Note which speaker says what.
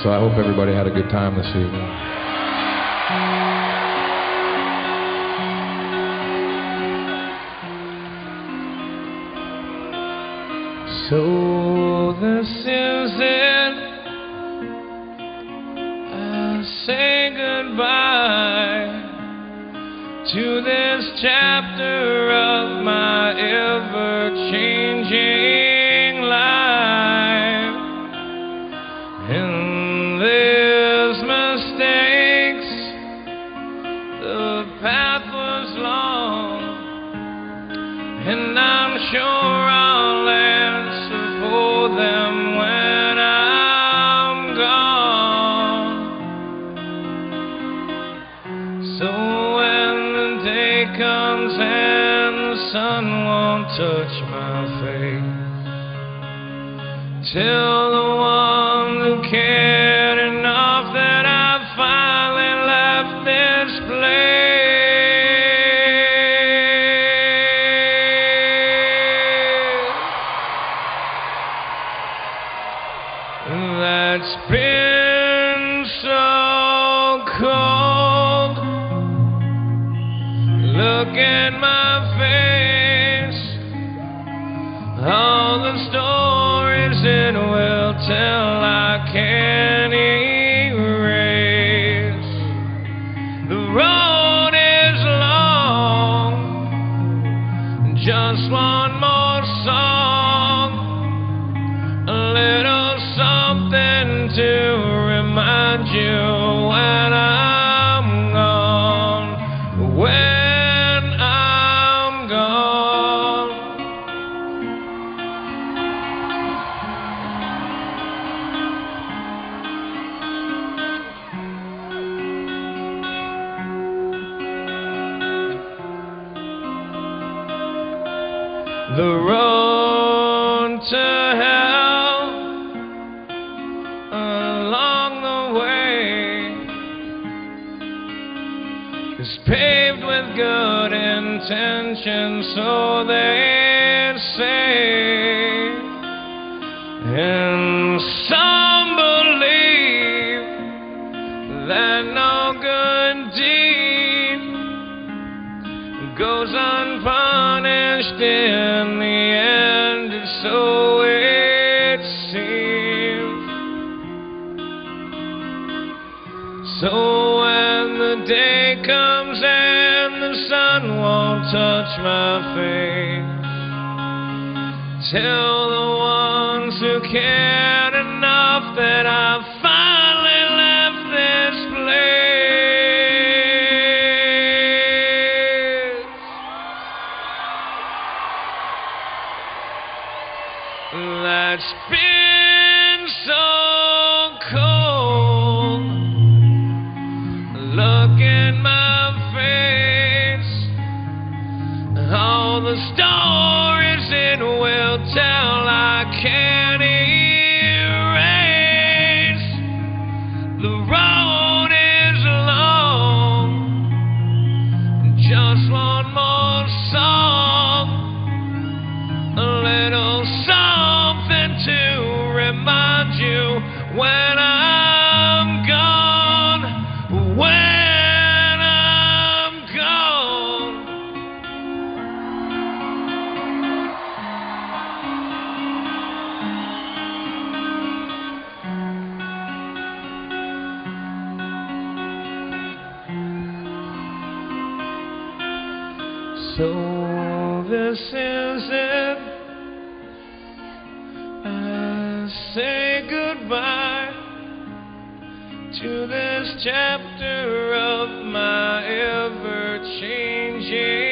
Speaker 1: So I hope everybody had a good time this evening. So this is it. I say goodbye to this chapter of my ever-changing life. And there's mistakes, the path was long, and I'm sure I'll answer for them when I'm gone. So when the day comes and the sun won't touch my face, tell the one who cared enough that I finally left this place that's been so cold. Look at my face, all the stories it will tell I can't erase. The road is long, just one more song, a little something to remind you when I'm gone, when I'm gone. The road to hell along the way is paved with good intentions, so they say, and some believe that no good deed goes unpunished in the end, so it seems. So when the day comes and the sun won't touch my face, tell the ones who cared enough that I finally left this place that's been so cold. Look in my face, all the stories it will tell I can't erase. The road is long, just one more song, a little something to remind you when I'm gone, when I'm gone. So this is it. I say goodbye to this chapter of my ever-changing